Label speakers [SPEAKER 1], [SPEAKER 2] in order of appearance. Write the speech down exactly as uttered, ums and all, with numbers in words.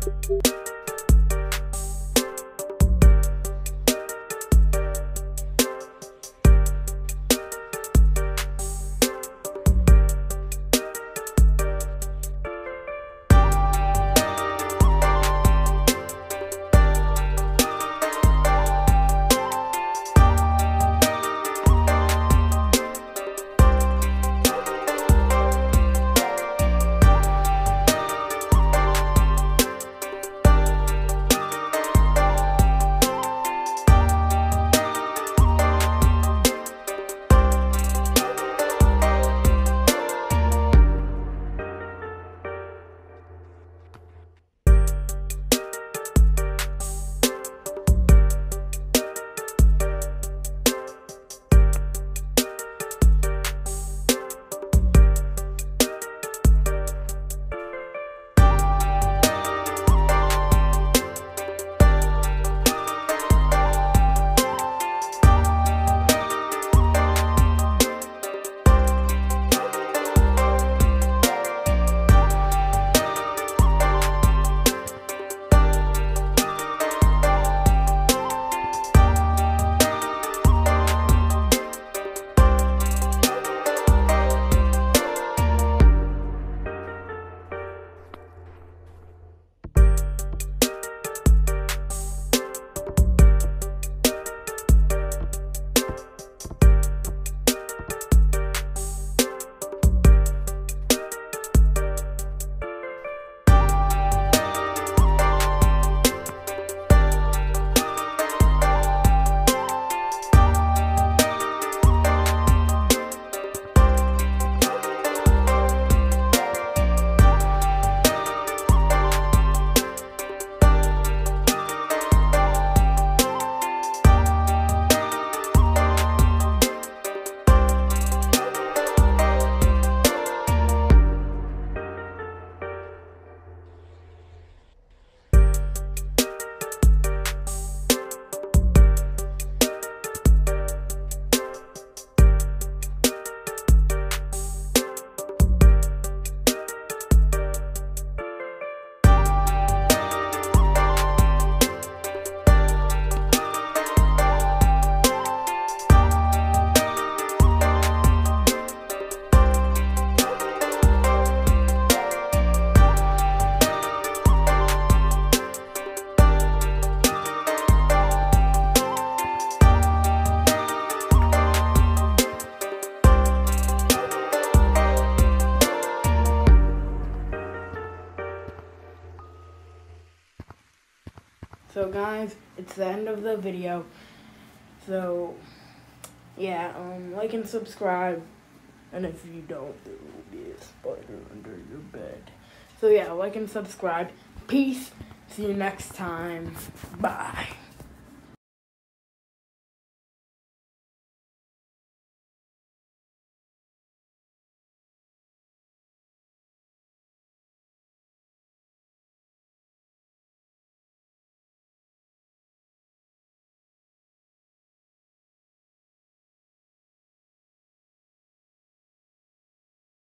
[SPEAKER 1] So guys, it's the end of the video. So yeah, um, like and subscribe. And if you don't, there will be a spider under your bed. So yeah, like and subscribe. Peace. See you next time. Bye.